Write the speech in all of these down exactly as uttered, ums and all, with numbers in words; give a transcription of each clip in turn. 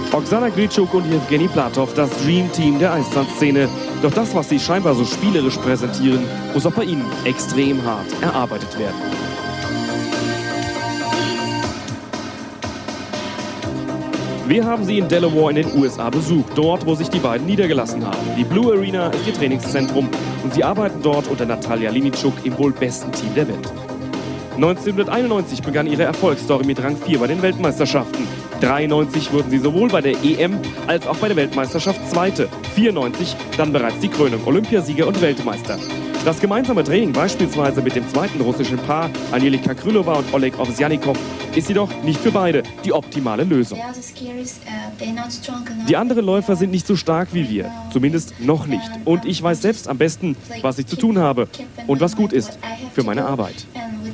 Oksana Gryczuk und Jewgeni Platow, das Dream Team der Eistanzszene. Doch das, was sie scheinbar so spielerisch präsentieren, muss auch bei ihnen extrem hart erarbeitet werden. Wir haben sie in Delaware in den U S A besucht, dort, wo sich die beiden niedergelassen haben. Die Blue Arena ist ihr Trainingszentrum und sie arbeiten dort unter Natalia Liniczuk im wohl besten Team der Welt. neunzehnhunderteinundneunzig begann ihre Erfolgsstory mit Rang vier bei den Weltmeisterschaften. dreiundneunzig wurden sie sowohl bei der E M als auch bei der Weltmeisterschaft Zweite. vierundneunzig dann bereits die Krönung, Olympiasieger und Weltmeister. Das gemeinsame Training beispielsweise mit dem zweiten russischen Paar, Anjelika Krylova und Oleg Ovsjannikow, ist jedoch nicht für beide die optimale Lösung. Die anderen Läufer sind nicht so stark wie wir, zumindest noch nicht. Und ich weiß selbst am besten, was ich zu tun habe und was gut ist für meine Arbeit.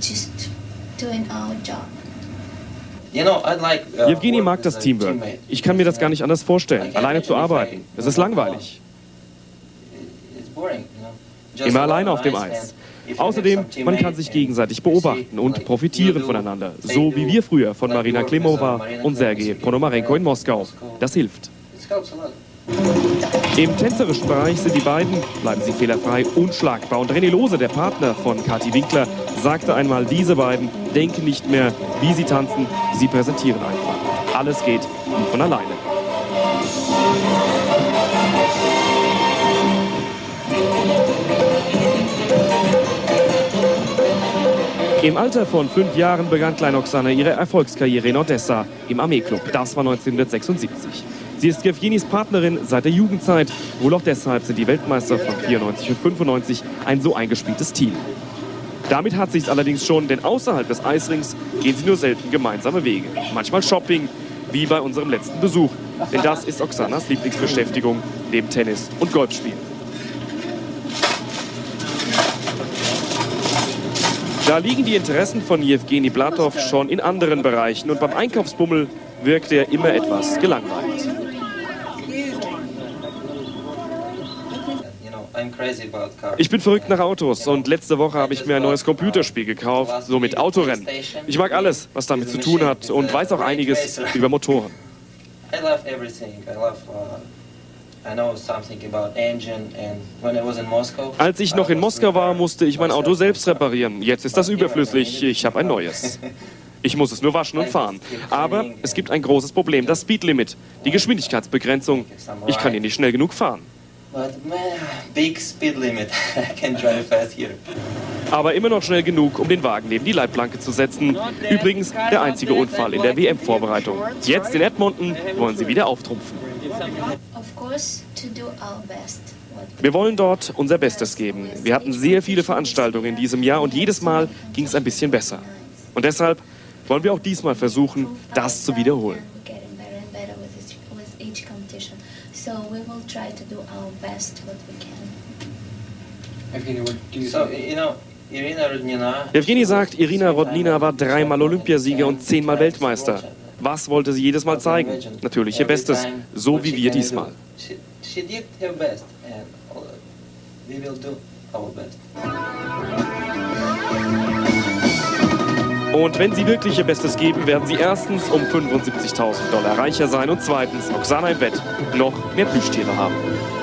Jewgeni mag das Teamwork. Ich kann mir das gar nicht anders vorstellen, alleine zu arbeiten. Es ist langweilig. Immer alleine auf dem Eis. Außerdem, man kann sich gegenseitig beobachten und profitieren voneinander. So wie wir früher von Marina Klimova und Sergei Ponomarenko in Moskau. Das hilft. Im tänzerischen Bereich sind die beiden, bleiben sie fehlerfrei, unschlagbar. Und René Lose, der Partner von Kathi Winkler, sagte einmal, diese beiden denken nicht mehr, wie sie tanzen, sie präsentieren einfach. Alles geht wie von alleine. Im Alter von fünf Jahren begann Klein Oksana ihre Erfolgskarriere in Odessa im Armeeklub. Das war neunzehnhundertsechsundsiebzig. Sie ist Jewgenis Partnerin seit der Jugendzeit. Wohl auch deshalb sind die Weltmeister von vierundneunzig und fünfundneunzig ein so eingespieltes Team. Damit hat sich's allerdings schon, denn außerhalb des Eisrings gehen sie nur selten gemeinsame Wege. Manchmal Shopping, wie bei unserem letzten Besuch. Denn das ist Oksanas Lieblingsbeschäftigung neben Tennis und Golfspielen. Da liegen die Interessen von Jewgeni Platow schon in anderen Bereichen und beim Einkaufsbummel wirkt er immer etwas gelangweilt. Ich bin verrückt nach Autos und letzte Woche habe ich mir ein neues Computerspiel gekauft, so mit Autorennen. Ich mag alles, was damit zu tun hat und weiß auch einiges über Motoren. Als ich noch in Moskau war, musste ich mein Auto selbst reparieren. Jetzt ist das überflüssig, ich habe ein neues. Ich muss es nur waschen und fahren. Aber es gibt ein großes Problem, das Speedlimit, die Geschwindigkeitsbegrenzung. Ich kann hier nicht schnell genug fahren. Aber immer noch schnell genug, um den Wagen neben die Leitplanke zu setzen. Übrigens der einzige Unfall in der W M-Vorbereitung. Jetzt in Edmonton wollen sie wieder auftrumpfen. Wir wollen dort unser Bestes geben. Wir hatten sehr viele Veranstaltungen in diesem Jahr und jedes Mal ging es ein bisschen besser. Und deshalb wollen wir auch diesmal versuchen, das zu wiederholen. Jewgeni sagt, Irina Rodnina war dreimal Olympiasieger und zehnmal Weltmeister. Was wollte sie jedes Mal zeigen? Natürlich ihr Bestes, so wie wir diesmal. Und wenn sie wirklich ihr Bestes geben, werden sie erstens um fünfundsiebzigtausend Dollar reicher sein und zweitens, Oksana im Bett, noch mehr Plüschtiere haben.